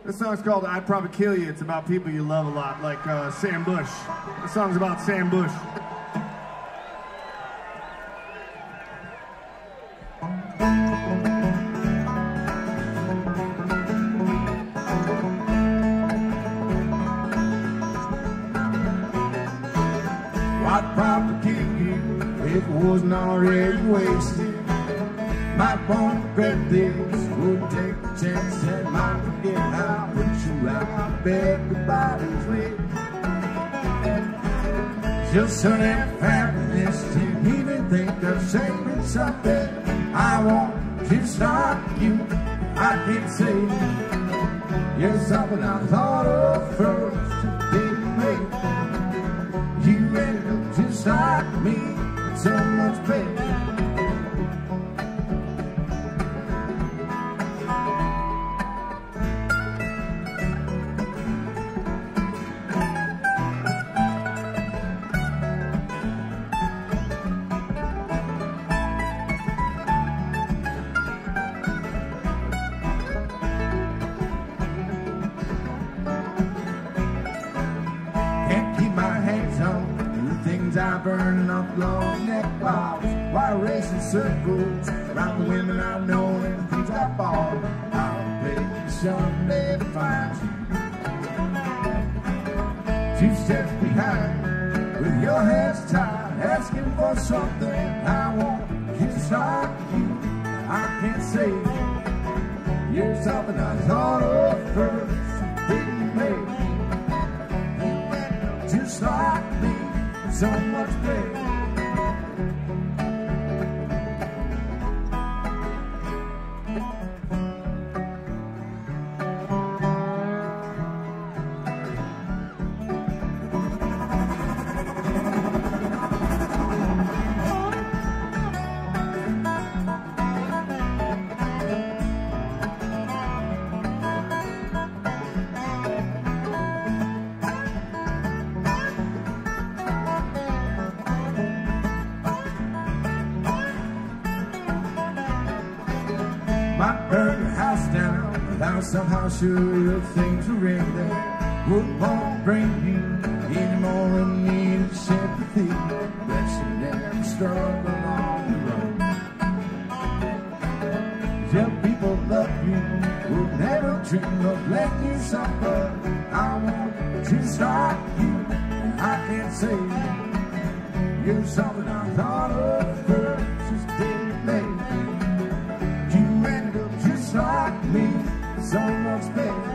This song's called I'd Probably Kill You. It's about people you love a lot, like Sam Bush. This song's about Sam Bush. I'd probably kill you if it wasn't already wasted. Might won't regret this, would take a chance and might forget how I put you out. Bet everybody's way. Just so that fabulous to even think of saying something. I want to stop you. I can't say you're something I thought of first. Didn't make you ended up just like me, so much better. I burn up long neck bars while racing circles around the women I know and things I bought. I'll pay you someday to find you 2 steps behind with your hands tied, asking for something I want. Just like you, I can't say you're something I thought of first. Didn't make you just like me, so much better. Might burn the house down without somehow sure if things are in there. Won't bring you any more immediate sympathy. Bet you never struggle on your own. Tell people love you, will never dream of letting you suffer. I want just like you, and I can't say you're something I thought of first. Just didn't make like me, so much better.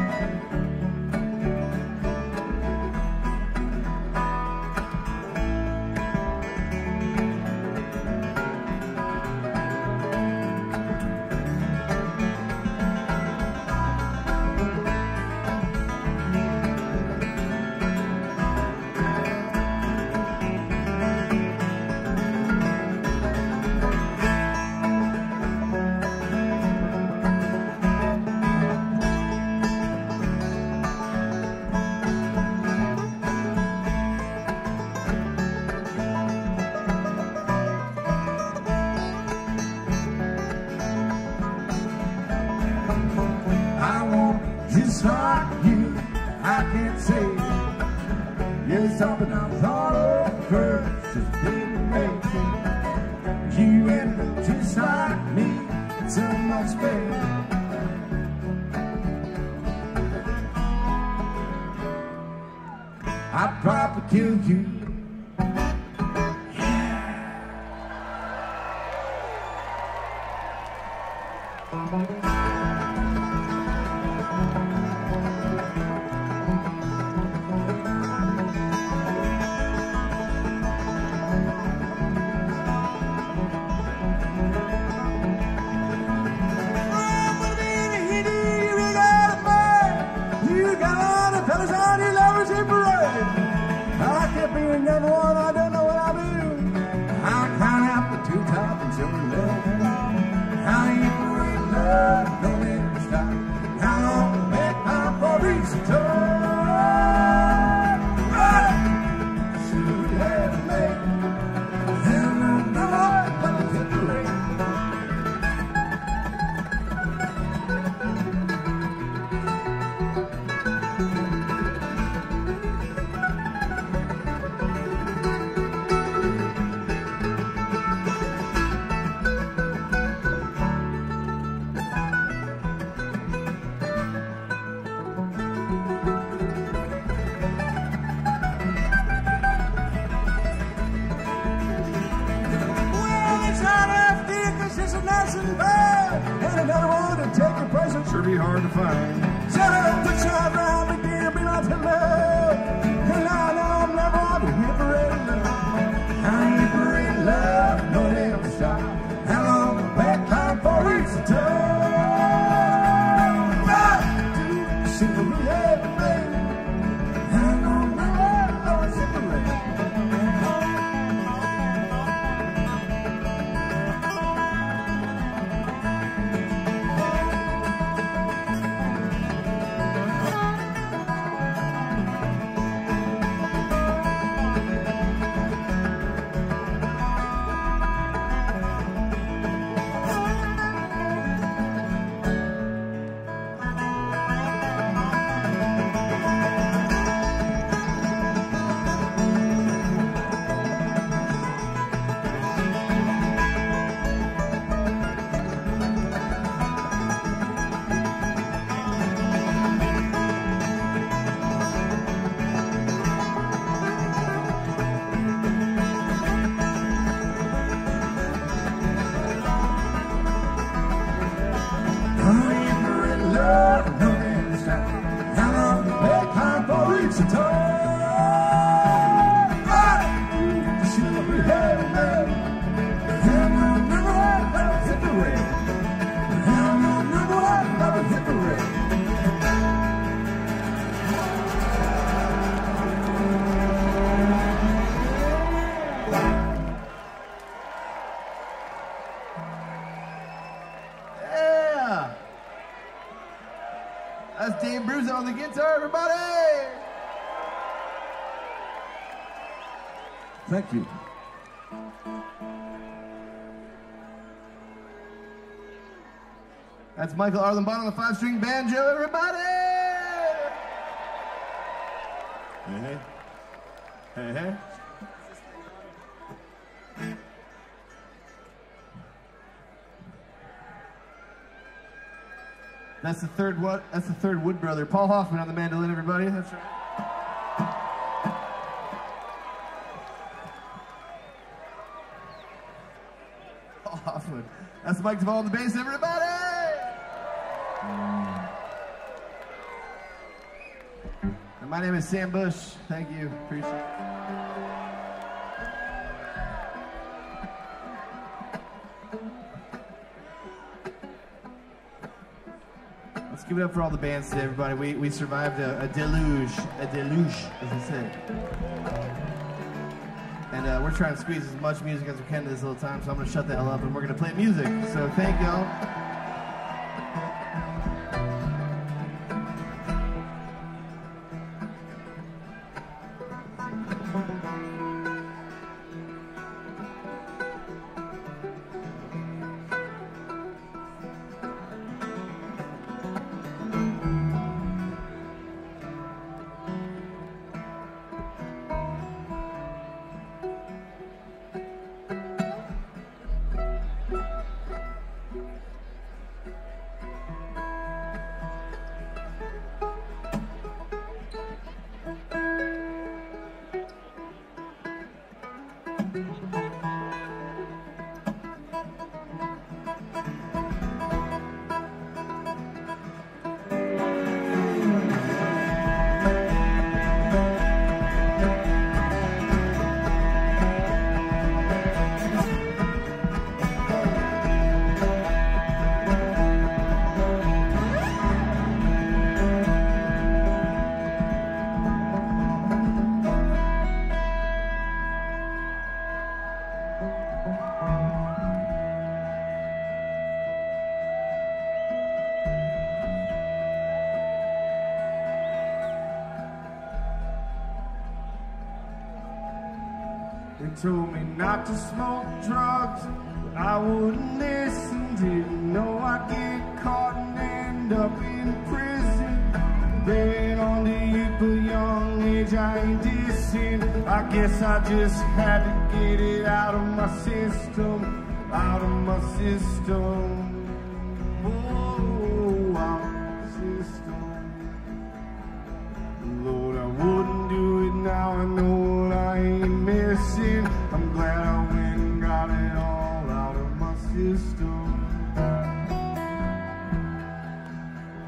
Just like you, I can't say you're something I thought of first. Just didn't make it. You ended up just like me, so much better. I'd probably kill you. Another one, I don't know what I'll do. I'll count out the 2 times and show you love. How you in love, don't ever stop. How long to make time for reason to should have made. And no more, but it's in the rain. be hard to find. Shut up, put your arms around me, dear, be my tender. And I know I'm never here for any love. I ain't for any love, no damn shot. How long the back line for weeks to turn? Right, dude, she will be everything. How long the back line for weeks to That's Dave Bruce on the guitar, everybody! Thank you. That's Michael Arlenbot on the 5-string banjo, everybody! Hey, hey. Hey, hey. That's the third Wood brother. Paul Hoffman on the mandolin, everybody. That's right. Paul Hoffman. That's Mike Duvall on the bass, everybody! And my name is Sam Bush. Thank you. Appreciate it. Let's give it up for all the bands today, everybody. We survived a deluge, as they say. And we're trying to squeeze as much music as we can in this little time, so I'm going to shut the hell up and we're going to play music. So thank y'all. They told me not to smoke drugs, but I wouldn't listen. Didn't know I'd get caught and end up in prison. Been on the hip of young age, I ain't dissing. I guess I just had to get it out of my system, out of my system. Oh, out of my system. Lord, I wouldn't do it now, I know what I ain't missing. I'm glad I went and got it all out of my system.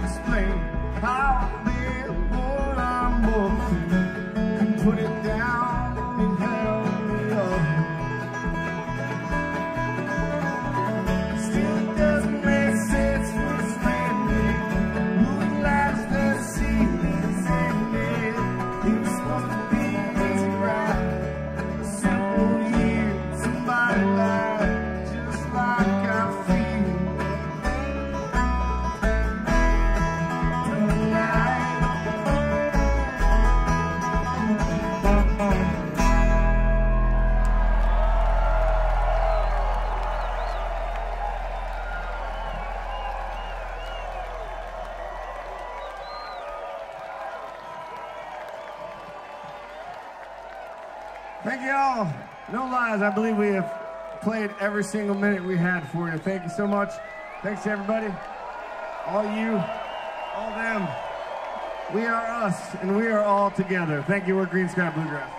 explain how I've been, what I'm up to. Can put it down and help me up. Still it doesn't make sense what's happening. Moonlight's the season's ended. It was supposed to be easy ride. A simple year, somebody lied, just like I feel tonight. Thank you all. No lies, I believe we have played every single minute we had for you. Thank you so much. Thanks to everybody. All you, all them. We are us, and we are all together. Thank you, we're Green Sky Bluegrass.